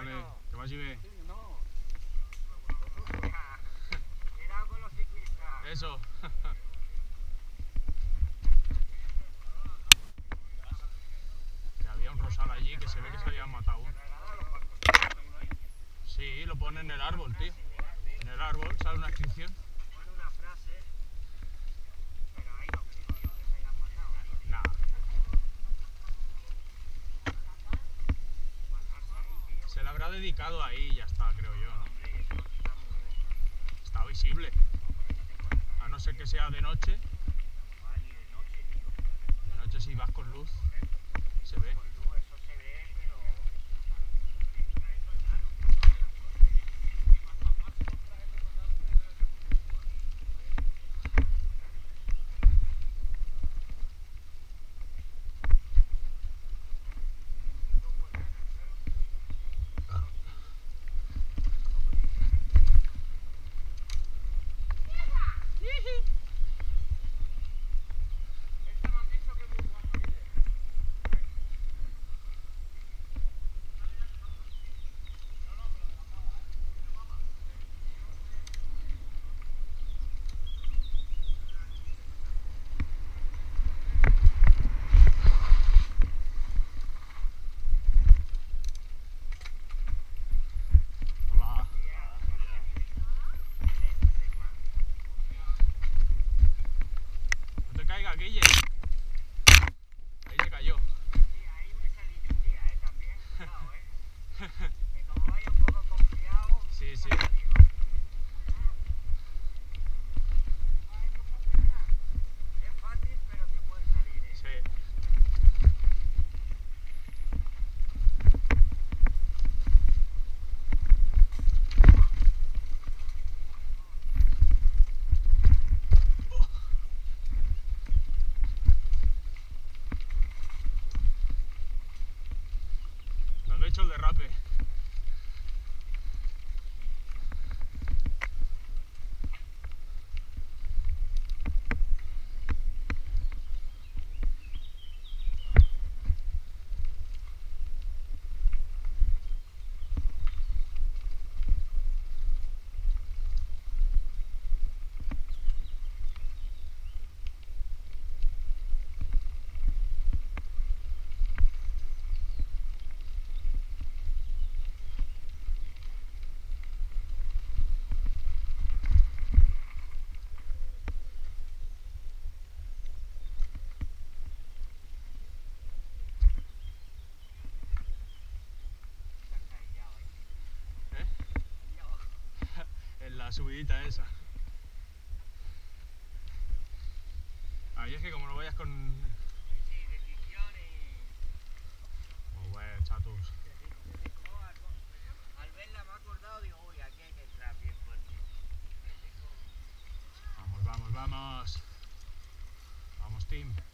Vale, que vagi bé. Cuidado con los ciclistas. Eso. Que había un rosal allí que se ve que se habían matado. Sí, lo pone en el árbol, tío. En el árbol sale una inscripción. Pone una frase, pero ahí no creo yo que se hayan matado. Nah. Matarse ahí, tío. Se le habrá dedicado ahí y ya está, creo yo, ¿no? Hombre, eso está muy... Está visible. A no ser que sea de noche. Ah, ni de noche, tío. De noche si vas con luz, se ve. Con luz eso se ve, pero... Esta me han dicho que es muy guapa, dice. Hola. No te caigas, Guille. Ahí se cayó. Sí, ahí me salí yo un día, también. Cuidado, Que como vaya un poco confiado... Sí, sí. Es fácil, pero te puede salir, Sí. Nos he hecho el derrape. ¿Eh? En la subidita esa. Ahí es que como no vayas con... Sí, decisión y... Oh, bueno, chatus. No, al verla me he acordado, digo, uy, aquí hay que entrar bien fuerte. Vamos, vamos, vamos. Vamos, team.